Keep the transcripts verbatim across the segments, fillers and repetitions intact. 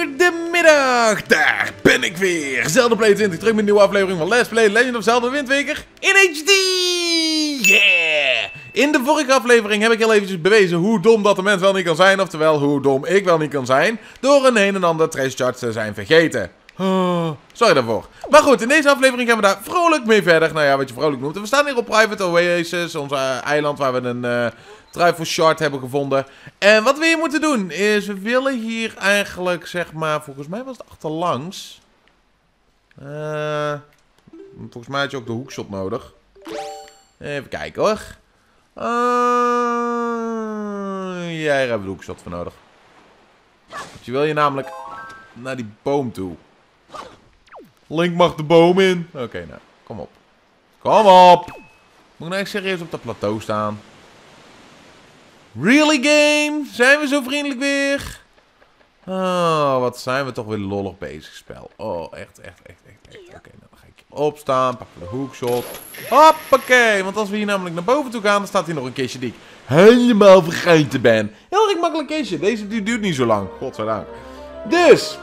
Goedemiddag, daar ben ik weer. Zelda Play twintig, terug met een nieuwe aflevering van Let's Play Legend of Zelda Wind Waker in H D. Yeah! In de vorige aflevering heb ik heel eventjes bewezen hoe dom dat de mens wel niet kan zijn. Oftewel, hoe dom ik wel niet kan zijn. Door een een en ander treasure chart te zijn vergeten. Oh, sorry daarvoor. Maar goed, in deze aflevering gaan we daar vrolijk mee verder. Nou ja, wat je vrolijk noemt. We staan hier op Private Oasis, ons uh, eiland waar we een uh, Truffle Shard hebben gevonden. En wat we hier moeten doen is, we willen hier eigenlijk, zeg maar, volgens mij was het achterlangs. Uh, volgens mij had je ook de hoekshot nodig. Even kijken hoor. Uh, ja, hier hebben we de hoekshot voor nodig. Want je wil je namelijk naar die boom toe. Link mag de boom in. Oké, okay, nou, kom op. Kom op! Moet ik nou echt serieus op dat plateau staan? Really, game? Zijn we zo vriendelijk weer? Oh, wat zijn we toch weer lollig bezig, spel. Oh, echt, echt, echt, echt, echt. Oké, okay, nou, dan ga ik hier opstaan. Pakken we de hoekshot. Hoppakee! Want als we hier namelijk naar boven toe gaan, dan staat hier nog een kistje die ik helemaal vergeten ben. Heel erg makkelijk kistje. Deze die duurt niet zo lang. Godzijdank. Dus...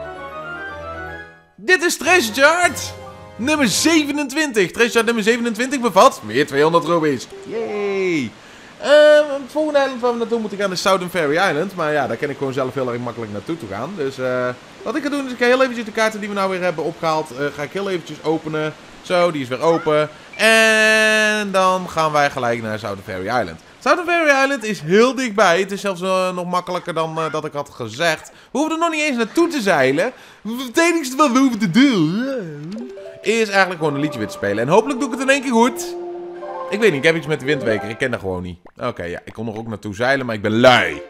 dit is Treasure Chart nummer zevenentwintig. Treasure Chart nummer zevenentwintig bevat weer tweehonderd rubies. Yay! Uh, het volgende eiland waar we naartoe moeten gaan is Southern Fairy Island. Maar ja, daar kan ik gewoon zelf heel erg makkelijk naartoe toe gaan. Dus uh, wat ik ga doen is, ik ga heel eventjes de kaarten die we nou weer hebben opgehaald, uh, ga ik heel eventjes openen. Zo, die is weer open. En dan gaan wij gelijk naar Southern Fairy Island. Southern Fairy Island is heel dichtbij. Het is zelfs uh, nog makkelijker dan uh, dat ik had gezegd. We hoeven er nog niet eens naartoe te zeilen. Het enige wat we hoeven te doen is eigenlijk gewoon een liedje weer te spelen. En hopelijk doe ik het in één keer goed. Ik weet niet, ik heb iets met de windweker. Ik ken dat gewoon niet. Oké, okay, ja, ik kon er ook naartoe zeilen, maar ik ben lui.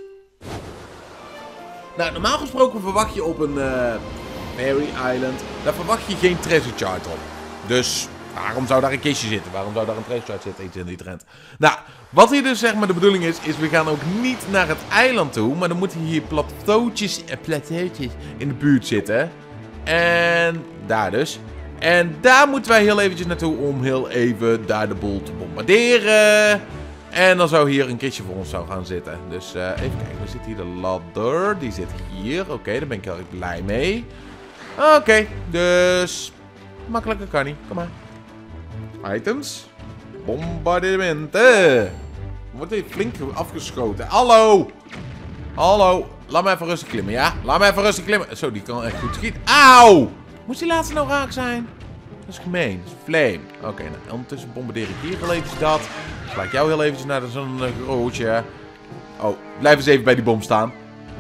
Nou, normaal gesproken verwacht je op een uh, Fairy Island, daar verwacht je geen treasure chart op. Dus waarom zou daar een kistje zitten? Waarom zou daar een treasure chart zitten? Iets in die trend. Nou, wat hier dus zeg maar de bedoeling is, is we gaan ook niet naar het eiland toe, maar dan moeten hier plateautjes, eh, plateautjes in de buurt zitten. En daar dus. En daar moeten wij heel eventjes naartoe om heel even daar de boel te bombarderen. En dan zou hier een kistje voor ons zou gaan zitten. Dus uh, even kijken, waar zit hier de ladder? Die zit hier. Oké, okay, daar ben ik heel erg blij mee. Oké, okay, dus makkelijker kan niet. Kom maar. Items. Bombardementen. Wordt hier flink afgeschoten. Hallo. Hallo. Laat me even rustig klimmen, ja? Laat me even rustig klimmen. Zo, die kan echt goed schieten. Auw. Moest die laatste nou raak zijn? Dat is gemeen. Dat is flame. Oké, okay, nou, ondertussen bombardeer ik hier heel eventjes dat. Sla ik jou heel eventjes naar zo'n uh, grootje. Oh, blijf eens even bij die bom staan.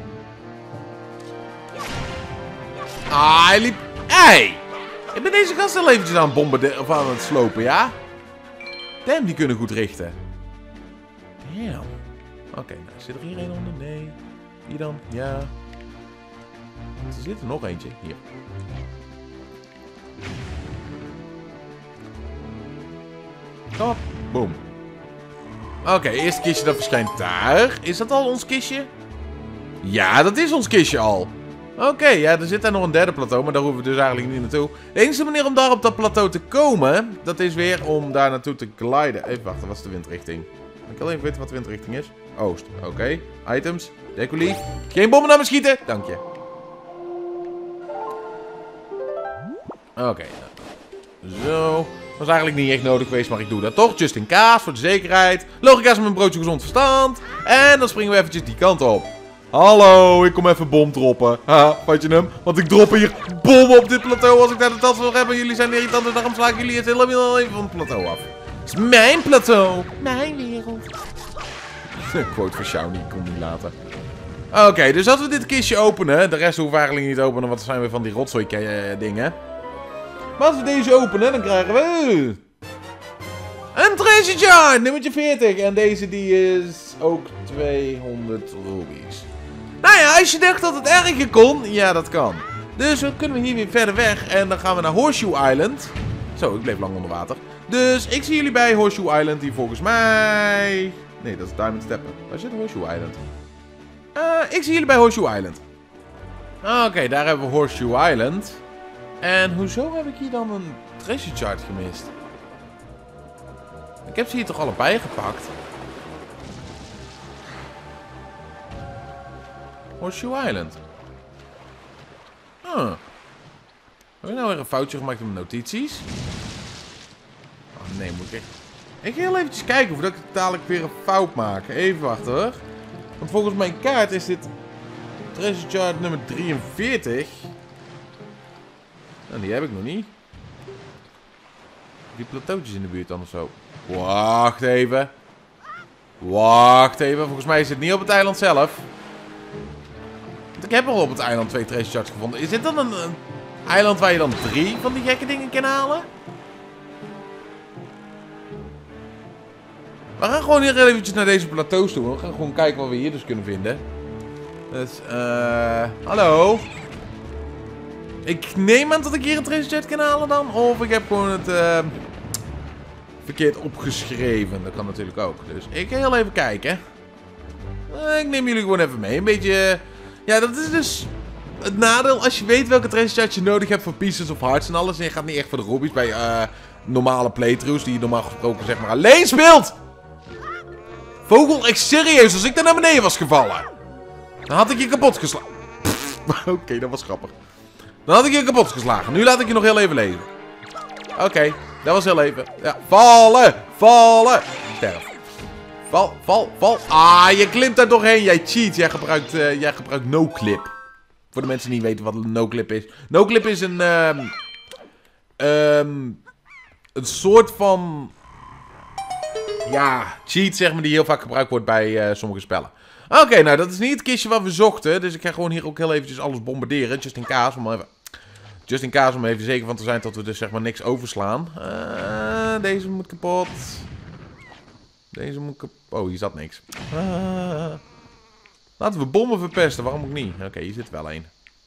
Ah, hij liep... Hey! Ik ben deze gast heel eventjes aan het bombarderen of aan het slopen, ja? Damn, die kunnen goed richten. Damn. Oké, okay, nou, zit er hier een onder? Nee. Hier dan? Ja. Er zit er nog eentje. Hier. Kom op. Boom. Oké, okay, eerste kistje dat verschijnt daar. Is dat al ons kistje? Ja, dat is ons kistje al. Oké, okay, ja, er zit daar nog een derde plateau, maar daar hoeven we dus eigenlijk niet naartoe. De enige manier om daar op dat plateau te komen, dat is weer om daar naartoe te gliden. Even wachten, wat is de windrichting? Ik wil even weten wat de windrichting is. Oost, oké. Okay. Items, decolief. Geen bommen naar me schieten, dank je. Oké, okay, nou. Zo. Dat was eigenlijk niet echt nodig geweest, maar ik doe dat toch. Just in case, voor de zekerheid. Logica is met een broodje gezond verstand. En dan springen we eventjes die kant op. Hallo, ik kom even bom droppen. Haha, vat je hem? Want ik drop hier bom op dit plateau als ik daar de tas wil hebben. Jullie zijn irritant, dus daarom sla ik jullie het helemaal even van het plateau af. Het is mijn plateau. Mijn wereld. Quote van Shawnee, ik kon niet laten. Oké, okay, dus als we dit kistje openen. De rest hoeven we eigenlijk niet te openen, want er zijn weer van die rotzooi dingen. Maar als we deze openen, dan krijgen we een treasure chart, nummertje veertig. En deze die is ook tweehonderd rubies. Nou ja, als je dacht dat het erger kon, ja dat kan. Dus dan kunnen we hier weer verder weg en dan gaan we naar Horseshoe Island. Zo, ik bleef lang onder water. Dus ik zie jullie bij Horseshoe Island, die volgens mij... Nee, dat is Diamond Steppen. Waar zit Horseshoe Island? Uh, ik zie jullie bij Horseshoe Island. Oké, okay, daar hebben we Horseshoe Island. En hoezo heb ik hier dan een treasure chart gemist? Ik heb ze hier toch allebei gepakt? Horseshoe Island. Huh. Heb ik nou weer een foutje gemaakt in mijn notities? Oh nee, moet ik echt... Ik ga heel eventjes kijken of ik dadelijk weer een fout maak. Even wachten hoor. Want volgens mijn kaart is dit... Treasure chart nummer drieënveertig. Nou, die heb ik nog niet. Die plateautjes in de buurt dan of zo. Wacht even. Wacht even. Volgens mij is het niet op het eiland zelf. Want ik heb al op het eiland twee treasure charts gevonden. Is dit dan een, een eiland waar je dan drie van die gekke dingen kan halen? We gaan gewoon hier eventjes naar deze plateaus toe. We gaan gewoon kijken wat we hier dus kunnen vinden. Dus, eh... Uh, hallo? Ik neem aan dat ik hier een treasure chart kan halen dan. Of ik heb gewoon het... Uh, verkeerd opgeschreven. Dat kan natuurlijk ook. Dus ik ga heel even kijken. Uh, ik neem jullie gewoon even mee. Een beetje... Ja, dat is dus... Het nadeel als je weet welke treasure chart je nodig hebt voor Pieces of Hearts en alles. En je gaat niet echt voor de rubies bij uh, normale playthroughs die je normaal gesproken zeg maar alleen speelt. Vogel, echt serieus. Als ik daar naar beneden was gevallen, dan had ik je kapot geslagen. Oké, okay, dat was grappig. Dan had ik je kapot geslagen. Nu laat ik je nog heel even lezen. Oké, okay, dat was heel even. Ja, vallen, vallen. Sterf. Val, val, val. Ah, je klimt daar doorheen. Jij cheat. Jij gebruikt, uh, jij gebruikt no-clip. Voor de mensen die niet weten wat een no-clip is. No-clip is een... Um, um, een soort van... Ja, cheat zeg maar die heel vaak gebruikt wordt bij uh, sommige spellen. Oké, okay, nou dat is niet het kistje wat we zochten. Dus ik ga gewoon hier ook heel eventjes alles bombarderen. Just in case. Om even, just in case om even zeker van te zijn dat we dus zeg maar niks overslaan. Uh, deze moet kapot. Deze moet kapot. Oh, hier zat niks. Uh, laten we bommen verpesten. Waarom ook niet? Oké, okay, hier zit wel één.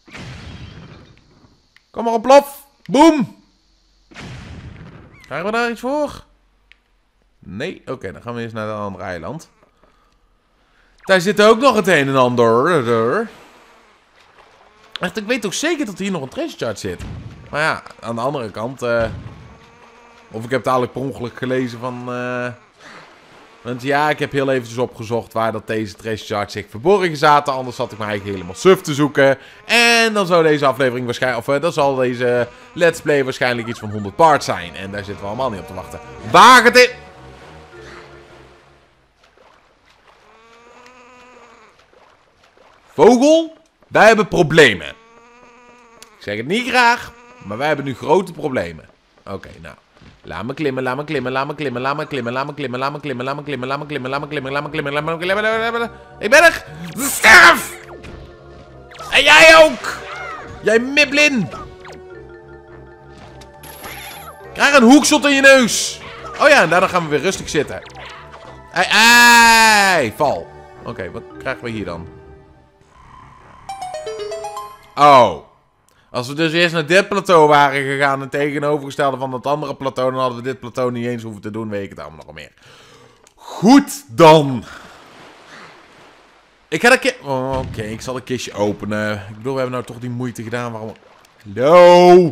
Kom maar op, plof. Boom. Krijgen we daar iets voor? Nee. Oké, okay, dan gaan we eens naar een ander eiland. Daar zit ook nog het een en ander. Echt, ik weet ook zeker dat hier nog een treasure chart zit. Maar ja, aan de andere kant... Uh, of ik heb dadelijk per ongeluk gelezen van... Uh, want ja, ik heb heel eventjes opgezocht waar dat deze treasure charts zich verborgen zaten. Anders zat ik me eigenlijk helemaal suf te zoeken. En dan zou deze aflevering waarschijnlijk... Of uh, dan zal deze let's play waarschijnlijk iets van honderd parts zijn. En daar zitten we allemaal niet op te wachten. Waag het in! Vogel, wij hebben problemen. Ik zeg het niet graag, maar wij hebben nu grote problemen. Oké, okay, nou. Laat me klimmen, laat me klimmen, laat me klimmen, laat me klimmen, laat me klimmen, laat me klimmen, laat me klimmen, laat me klimmen, laat me klimmen, laat me klimmen, laat me klimmen, laat me klimmen. Ik ben er! Sterf! En jij ook! Jij miblin! Krijg een hoekshot in je neus! Oh ja, en daarna gaan we weer rustig zitten. Ei, ei, val. Oké, okay, wat krijgen we hier dan? Oh. Als we dus eerst naar dit plateau waren gegaan en tegenovergestelde van dat andere plateau, dan hadden we dit plateau niet eens hoeven te doen, weet ik het allemaal nog meer. Goed dan. Ik ga een keer... Oh, oké, okay, ik zal een kistje openen. Ik bedoel, we hebben nou toch die moeite gedaan. Waarom... Hallo.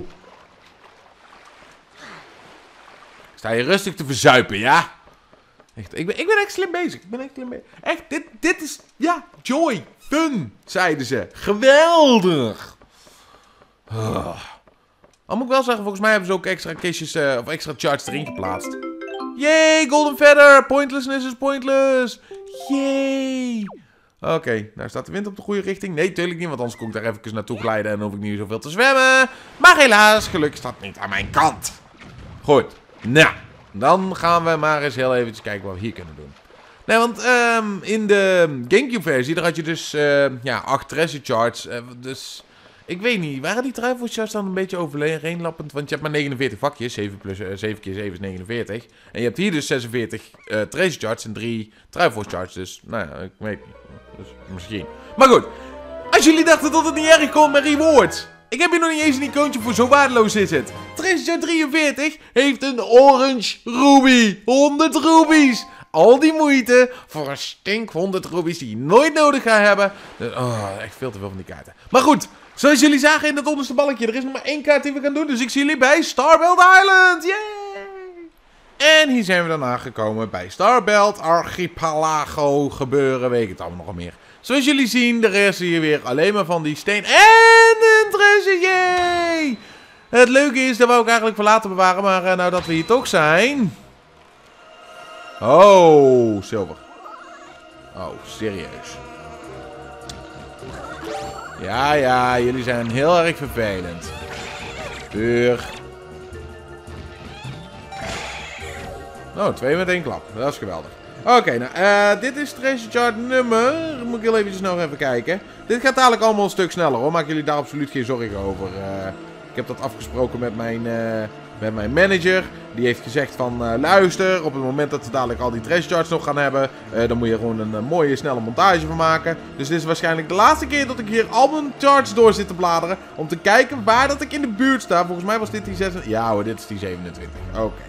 Ik sta hier rustig te verzuipen, ja? Echt, ik, ben, ik ben echt slim bezig. Ik ben echt slim bezig. Echt, dit, dit is... Ja, joy. Fun, zeiden ze. Geweldig. Oh. Al moet ik wel zeggen, volgens mij hebben ze ook extra kistjes, uh, of extra charts erin geplaatst. Yay, golden feather. Pointlessness is pointless. Yay. Oké, okay, nou staat de wind op de goede richting. Nee, tuurlijk niet, want anders kon ik daar even naartoe glijden en dan hoef ik niet zoveel te zwemmen. Maar helaas, gelukkig staat niet aan mijn kant. Goed, nou, dan gaan we maar eens heel eventjes kijken wat we hier kunnen doen. Nee, want um, in de Gamecube-versie, daar had je dus uh, ja, acht treasure charts. Uh, dus, ik weet niet, waren die triforce charts dan een beetje overeenlappend? Want je hebt maar negenenveertig vakjes, zeven, plus, uh, zeven keer zeven is negenenveertig. En je hebt hier dus zesenveertig uh, treasure charts en drie triforce charts. Dus, nou ja, ik weet niet. Dus, misschien. Maar goed, als jullie dachten dat het niet erg kon met rewards. Ik heb hier nog niet eens een icoontje voor, zo waardeloos is het. Treasure chart drieënveertig heeft een orange ruby. honderd rubies. Al die moeite voor een stink honderd rubies die je nooit nodig gaat hebben. Dus, oh, echt veel te veel van die kaarten. Maar goed, zoals jullie zagen in het onderste balkje, er is nog maar één kaart die we gaan doen. Dus ik zie jullie bij Starbelt Island. Yay! En hier zijn we dan aangekomen bij Starbelt Archipelago gebeuren. Weet ik het allemaal nog meer. Zoals jullie zien, de rest hier weer alleen maar van die steen. En een treasure, yay! Het leuke is, dat wou ik eigenlijk voor later bewaren, maar uh, nou dat we hier toch zijn... Oh, zilver. Oh, serieus. Ja, ja, jullie zijn heel erg vervelend. Puur. Oh, twee met één klap. Dat is geweldig. Oké, okay, nou, uh, dit is treasure chart nummer. Moet ik heel eventjes nog even kijken. Dit gaat dadelijk allemaal een stuk sneller hoor. Maak jullie daar absoluut geen zorgen over. Uh, ik heb dat afgesproken met mijn, uh, met mijn manager. Die heeft gezegd van uh, luister, op het moment dat we dadelijk al die treasure charts nog gaan hebben. Uh, dan moet je gewoon een uh, mooie snelle montage van maken. Dus dit is waarschijnlijk de laatste keer dat ik hier al mijn charts door zit te bladeren. Om te kijken waar dat ik in de buurt sta. Volgens mij was dit die zes... Ja hoor, dit is die zevenentwintig. Oké. Okay.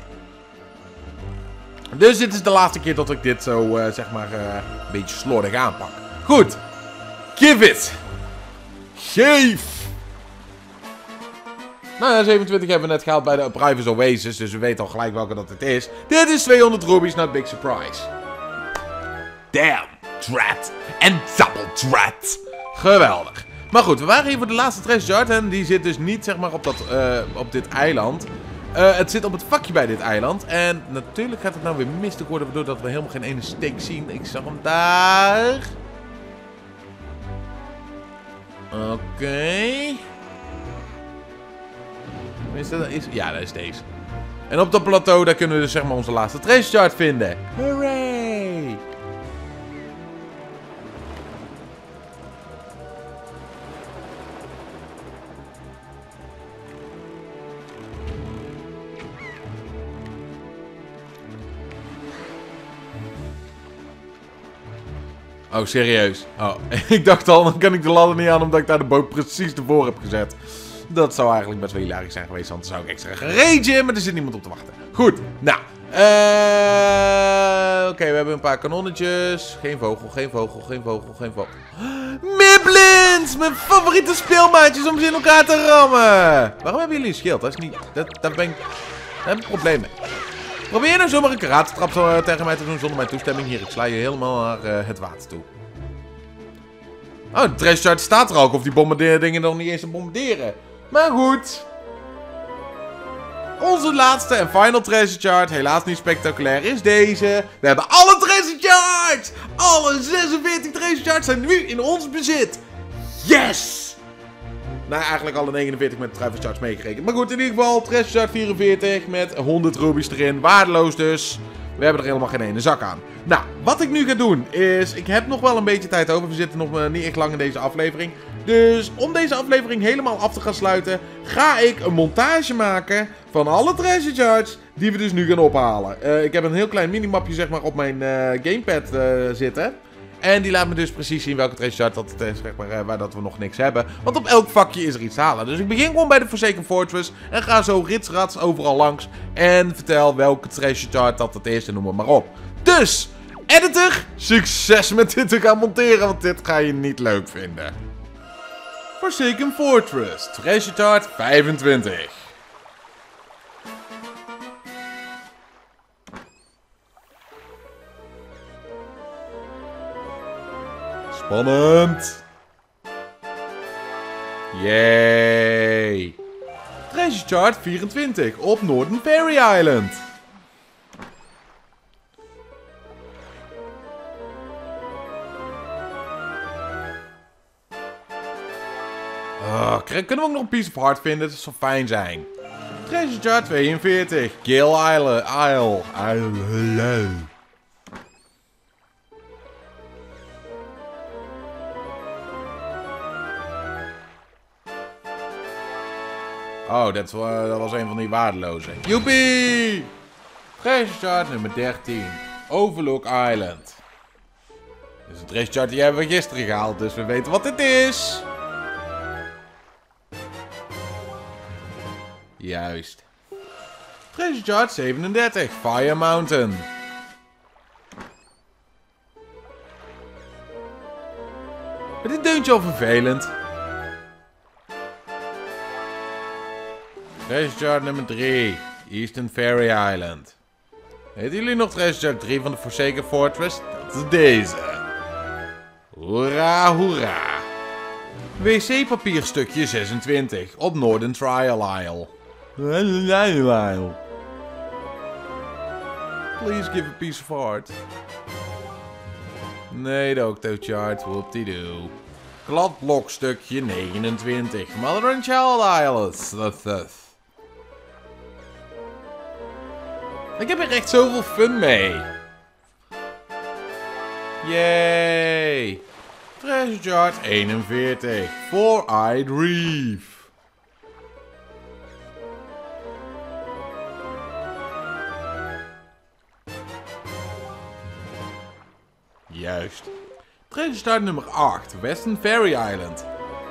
Dus dit is de laatste keer dat ik dit zo, uh, zeg maar, uh, een beetje slordig aanpak. Goed. Give it. Geef. Nou ja, zevenentwintig hebben we net gehaald bij de Private Oasis. Dus we weten al gelijk welke dat het is. Dit is tweehonderd rubies, not big surprise. Damn. Drat. En double drat. Geweldig. Maar goed, we waren hier voor de laatste treasure chart. En die zit dus niet, zeg maar, op, dat, uh, op dit eiland. Uh, het zit op het vakje bij dit eiland. En natuurlijk gaat het nou weer mistig worden, waardoor dat we helemaal geen ene steek zien. Ik zag hem daar. Oké. Okay. Is dat, is, ja, dat is deze. En op dat plateau, daar kunnen we dus zeg maar onze laatste treasure chart vinden. Hooray! Oh, serieus? Oh, ik dacht al, dan kan ik de ladder niet aan omdat ik daar de boot precies ervoor heb gezet. Dat zou eigenlijk best wel hilarisch zijn geweest, want dan zou ik extra gaan ragen, maar er zit niemand op te wachten. Goed, nou. Uh, Oké, okay, we hebben een paar kanonnetjes. Geen vogel, geen vogel, geen vogel, geen vogel. Miblins! Mijn favoriete speelmaatjes om ze in elkaar te rammen. Waarom hebben jullie een schild? Dat is niet... Dat, daar ben ik... Daar heb ik een probleem mee. Probeer nou zomaar een karatentrap uh, tegen mij te doen zonder mijn toestemming. Hier, ik sla je helemaal naar uh, het water toe. Oh, de treasure chart staat er ook. Of die bombarderen dingen nog niet eens te bombarderen. Maar goed. Onze laatste en final treasure chart, helaas niet spectaculair, is deze. We hebben alle treasure charts! Alle zesenveertig treasure charts zijn nu in ons bezit. Yes! Nou, eigenlijk alle negenenveertig met de treasure charts meegerekend. Maar goed, in ieder geval, treasure chart vierenveertig met honderd rubies erin. Waardeloos dus. We hebben er helemaal geen ene zak aan. Nou, wat ik nu ga doen is... Ik heb nog wel een beetje tijd over. We zitten nog uh, niet echt lang in deze aflevering. Dus om deze aflevering helemaal af te gaan sluiten... ga ik een montage maken van alle treasure charts die we dus nu gaan ophalen. Uh, ik heb een heel klein minimapje zeg maar op mijn uh, gamepad uh, zitten. En die laat me dus precies zien welke treasure chart dat het is, zeg maar, uh, waar dat we nog niks hebben. Want op elk vakje is er iets te halen. Dus ik begin gewoon bij de Forsaken Fortress. En ga zo ritsrats overal langs. En vertel welke treasure chart dat het is en noem het maar op. Dus, editor, succes met dit te gaan monteren. Want dit ga je niet leuk vinden. Forsaken Fortress, treasure chart vijfentwintig. Spannend. Yay. Treasure chart vierentwintig op Northern Fairy Island. Oh, kunnen we ook nog een piece of heart vinden? Dat zou fijn zijn. Treasure chart tweeënveertig. Gill Isle. Isle. Isle. Oh, dat, uh, dat was een van die waardeloze. Joepie! Treasure chart nummer dertien. Overlook Island. Dit is een treasure chart die hebben we gisteren gehaald, dus we weten wat dit is. Juist. Treasure chart zevenendertig. Fire Mountain. Maar dit deuntje al vervelend. Treasure chart nummer drie. Eastern Fairy Island. Weten jullie nog treasure chart drie van de Forsaken Fortress? Dat is deze. Hoera, hoera. W C-papierstukje zesentwintig op Northern Trial Isle. Please give a piece of art. Nee, de Octochart. Whoop-de-doo. Kladblokstukje negenentwintig. Mother and Child Islands. Ik heb er echt zoveel fun mee. Yay. Treasure Chart eenenveertig. Four-Eyed Reef. Juist. Treasure Chart nummer acht. Western Fairy Island.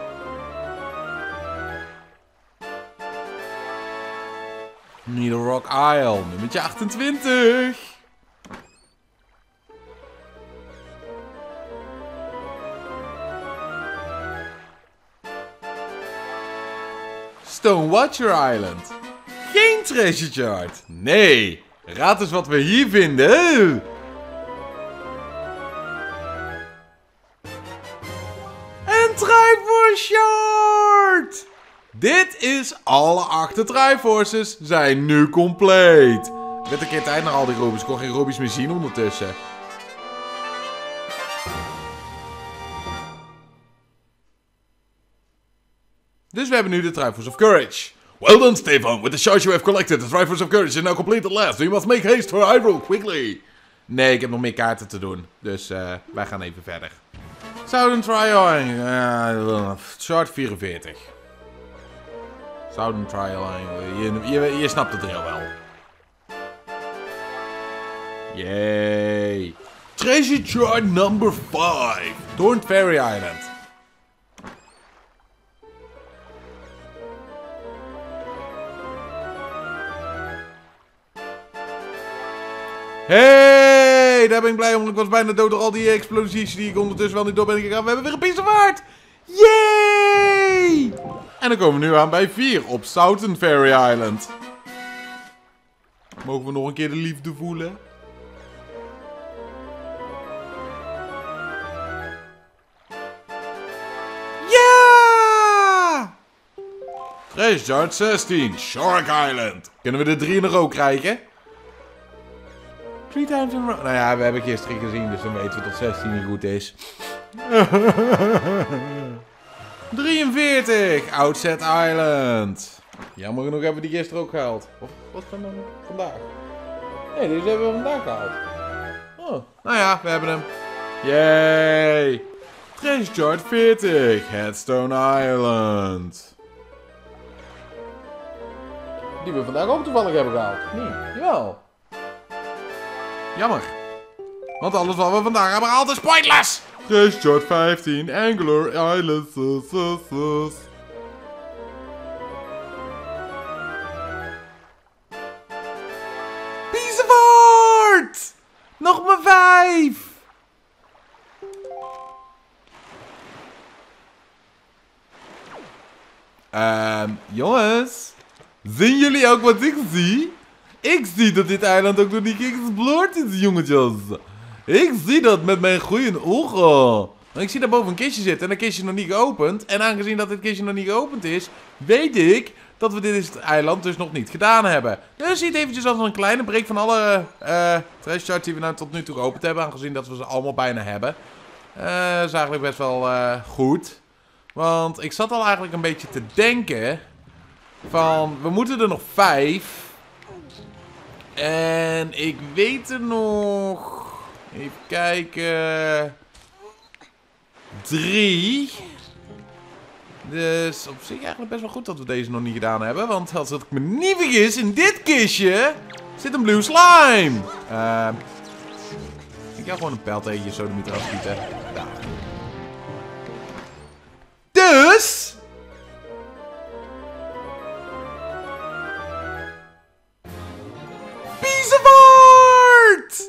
Needle Rock Isle. Nummertje achtentwintig. Stone Watcher Island. Geen Treasure Chart. Nee. Raad eens wat we hier vinden. Een Triforce Chart. Dit is alle acht Triforces zijn nu compleet. Ik werd een keer tijd naar al die Robies. Ik kon geen Robies meer zien ondertussen. Dus we hebben nu de Triforce of Courage. Well done, Stefan. With the shards you have collected, the Triforce of Courage is now complete at last. So you must make haste for Hyrule, quickly. Nee, ik heb nog meer kaarten te doen. Dus uh, wij gaan even verder. Southern Trial. Uh, Shard vierenveertig. Southern Trial. Je, je, je snapt het heel wel. Yay. Treasure Chart number five. Thorn Fairy Island. Hey, daar ben ik blij om. Ik was bijna dood door al die explosies die ik ondertussen wel niet door ben gegaan. We hebben weer een piece of art. Yay! En dan komen we nu aan bij vier op Southern Fairy Island. Mogen we nog een keer de liefde voelen? Ja! Treasure Chart zestien, Shark Island. Kunnen we de drie in een row krijgen? Three times in a row. Nou ja, we hebben gisteren gezien, dus dan weten we dat zestien niet goed is. drieënveertig, Outset Island. Jammer genoeg hebben we die gisteren ook gehaald. Of wat van dan vandaag? Nee, deze hebben we vandaag gehaald. Oh, nou ja, we hebben hem. Yay! Treasure Chart veertig, Headstone Island. Die we vandaag ook toevallig hebben gehaald. Nee, jawel. Jammer. Want alles wat we vandaag hebben gehaald is pointless. Treasure Chart vijftien, Angular Island. Sus, sus, sus. Piece of art! Nog maar vijf! Ehm, um, jongens. Zien jullie ook wat ik zie? Ik zie dat dit eiland ook nog niet geëxploreerd is, jongetjes. Ik zie dat met mijn goede ogen. Ik zie daar boven een kistje zitten en dat kistje is nog niet geopend. En aangezien dat dit kistje nog niet geopend is, weet ik dat we dit eiland dus nog niet gedaan hebben. Dus ziet eventjes als een kleine break van alle uh, treasure charts die we nou tot nu toe geopend hebben. Aangezien dat we ze allemaal bijna hebben. Uh, dat is eigenlijk best wel uh, goed. Want ik zat al eigenlijk een beetje te denken van, we moeten er nog vijf. En ik weet er nog, even kijken, drie. Dus op zich eigenlijk best wel goed dat we deze nog niet gedaan hebben. Want als ik me niet vergis, in dit kistje zit een blue slime. Uh, ik ga gewoon een pijlteentje zo de meter afschieten. Daar. Dus... Piece of art!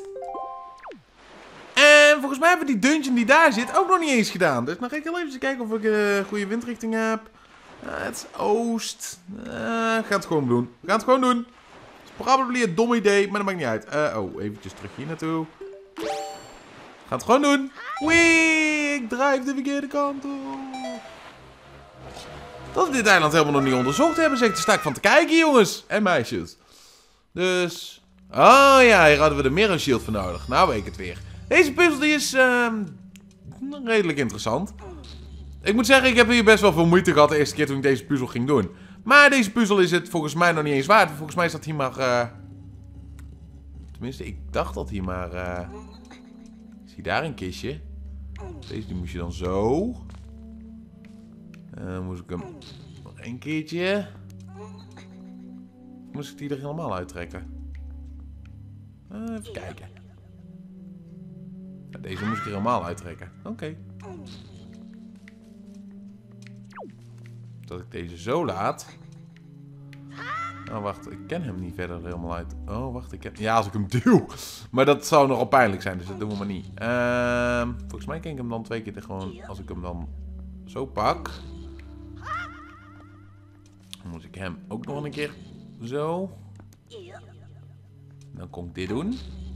En volgens mij hebben we die dungeon die daar zit ook nog niet eens gedaan. Dus dan ga ik heel even kijken of ik een uh, goede windrichting heb. Uh, het is oost. Uh, ik ga het gewoon doen. We gaan het gewoon doen. Het is probably een dom idee, maar dat maakt niet uit. Uh, oh, eventjes terug hier naartoe. We gaan het gewoon doen. Wee, ik drijf de verkeerde kant op. dat we dit eiland helemaal nog niet onderzocht hebben. Zeg, daar sta ik van te kijken, jongens en meisjes. Dus... Oh ja, hier hadden we de Mirror Shield voor nodig. Nou weet ik het weer. Deze puzzel die is uh, redelijk interessant. Ik moet zeggen, ik heb hier best wel veel moeite gehad de eerste keer toen ik deze puzzel ging doen. Maar deze puzzel is het volgens mij nog niet eens waard. Volgens mij is dat hier maar... Uh... Tenminste, ik dacht dat hier maar... Uh... Zie daar een kistje. Deze die moest je dan zo. Dan uh, moest ik hem nog een keertje. Moest ik die er helemaal uittrekken? Uh, even kijken. Ja, deze moest ik er helemaal uittrekken. Oké. Okay. Dat ik deze zo laat. Oh, wacht. Ik ken hem niet verder helemaal uit. Oh, wacht. Ik ken... Ja, als ik hem duw. Maar dat zou nogal pijnlijk zijn, dus dat doen we maar niet. Uh, volgens mij ken ik hem dan twee keer gewoon... Als ik hem dan zo pak... Dan moet ik hem ook nog een keer zo. Dan kon ik dit doen.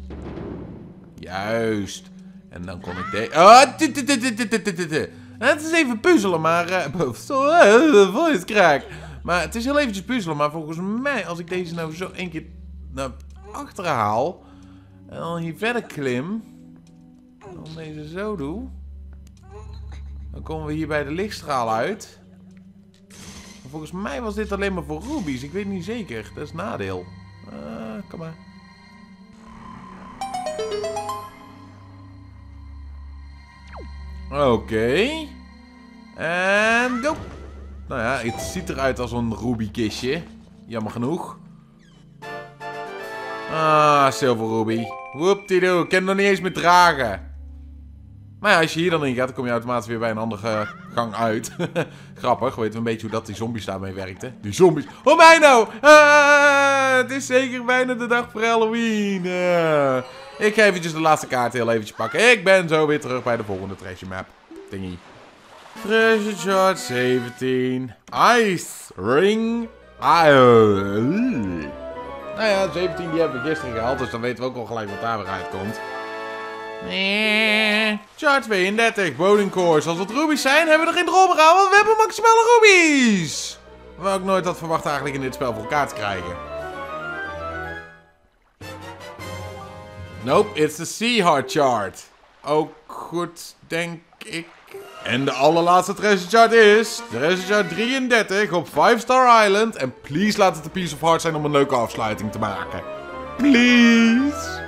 Juist. En dan kon ik deze... Oh, het is even puzzelen, maar... Uh, voice crack. Maar het is heel eventjes puzzelen, maar volgens mij, als ik deze nou zo één keer naar achteren haal... En dan hier verder klim... En dan deze zo doe... Dan komen we hier bij de lichtstraal uit... Volgens mij was dit alleen maar voor rubies. Ik weet niet zeker. Dat is een nadeel. Uh, kom maar. Oké. Okay. En go. Nou ja, het ziet eruit als een ruby kistje. Jammer genoeg. Ah, silver ruby. Whoop-die-doo. Ik kan het nog niet eens meer dragen. Maar ja, als je hier dan in gaat, dan kom je automatisch weer bij een andere gang uit. Grappig, weten we een beetje hoe dat die zombies daarmee werkten. Die zombies. Oh, mij nou! Ah, het is zeker bijna de dag voor Halloween. Uh, ik ga eventjes de laatste kaart heel eventjes pakken. Ik ben zo weer terug bij de volgende treasure map. Thingy. Treasure chart zeventien. Ice ring. Ah, uh, uh. Nou ja, zeventien die hebben we gisteren gehaald, dus dan weten we ook al gelijk wat daar weer uitkomt. Nee. Chart tweeëndertig, bowling cores. Als het rubies zijn, hebben we er geen drol meer aan, want we hebben maximale rubies. Wat ik nooit had verwacht eigenlijk in dit spel voor elkaar te krijgen. Nope, it's the Sea Heart chart. Ook goed, denk ik. En de allerlaatste treasure chart is... Treasure chart drieëndertig op vijf Star Island. En please laat het een piece of heart zijn om een leuke afsluiting te maken. Please.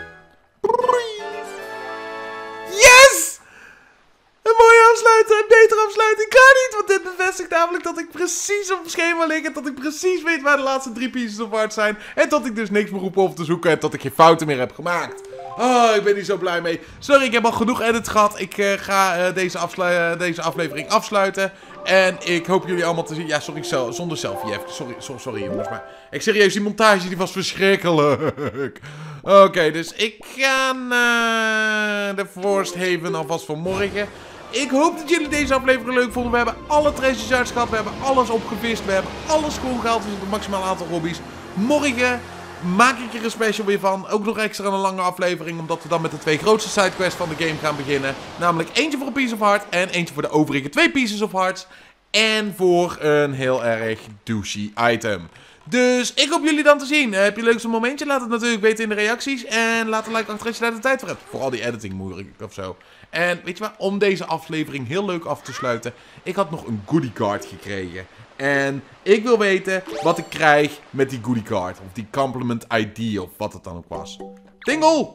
Yes! Een mooie afsluiting, een betere afsluiting kan niet. Want dit bevestigt namelijk dat ik precies op het schema lig. En dat ik precies weet waar de laatste drie pieces of art zijn. En dat ik dus niks meer roepen of te zoeken heb. Dat ik geen fouten meer heb gemaakt. Oh, ik ben hier zo blij mee. Sorry, ik heb al genoeg edits gehad. Ik uh, ga uh, deze, uh, deze aflevering afsluiten. En ik hoop jullie allemaal te zien. Ja, sorry, zonder selfie even. Sorry, so, sorry jongens, maar... Ik serieus, die montage die was verschrikkelijk. Oké, okay, dus ik ga naar de Forest Haven alvast voor morgen. Ik hoop dat jullie deze aflevering leuk vonden. We hebben alle treasure charts gehad. We hebben alles opgevist. We hebben alles schoon gehaald. We hebben een maximaal aantal hobby's. Morgen... maak ik er een special weer van. Ook nog extra een lange aflevering. Omdat we dan met de twee grootste sidequests van de game gaan beginnen. Namelijk eentje voor een piece of heart. En eentje voor de overige twee pieces of hearts. En voor een heel erg douchey item. Dus ik hoop jullie dan te zien. Uh, heb je leukste momentje? Laat het natuurlijk weten in de reacties. En laat een like achter als je daar de tijd voor hebt. Vooral die editing moeilijk of zo. En weet je wat? Om deze aflevering heel leuk af te sluiten. Ik had nog een goodie card gekregen. En ik wil weten wat ik krijg met die goodie card. Of die compliment I D of wat het dan ook was. Tingle!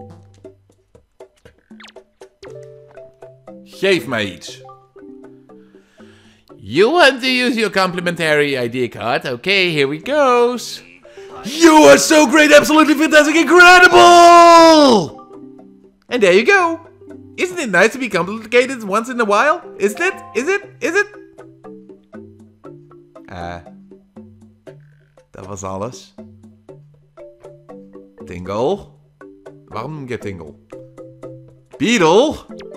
Geef mij iets. You want to use your complimentary I D card? Okay, here we goes. You are so great, absolutely fantastic, incredible! And there you go. Isn't it nice to be complicated once in a while? Isn't it? Is it? Is it? Uh, dat was alles. Tingle? Waarom noem je Tingle? Beetle?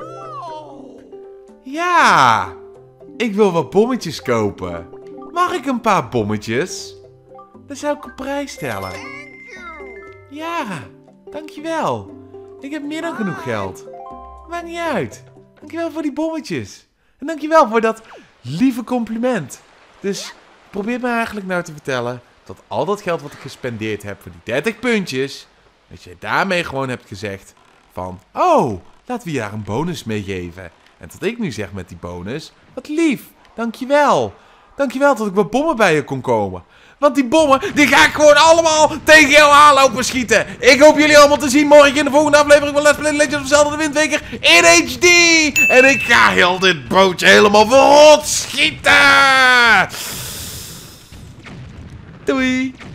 Ja! Ik wil wat bommetjes kopen. Mag ik een paar bommetjes? Dan zou ik op prijs stellen. Ja, dankjewel. Ik heb meer dan genoeg geld. Maakt niet uit. Dankjewel voor die bommetjes. En dankjewel voor dat lieve compliment. Dus probeer me eigenlijk nou te vertellen dat al dat geld wat ik gespendeerd heb voor die dertig puntjes, dat jij daarmee gewoon hebt gezegd van, oh, laten we je daar een bonus mee geven. En dat ik nu zeg met die bonus, wat lief, dankjewel. Dankjewel dat ik wat bommen bij je kon komen. Want die bommen, die ga ik gewoon allemaal tegen jou aanlopen schieten. Ik hoop jullie allemaal te zien morgen in de volgende aflevering van Let's Play Legends of Zelda de Windweker in H D. En ik ga heel dit bootje helemaal verrot schieten. Doei.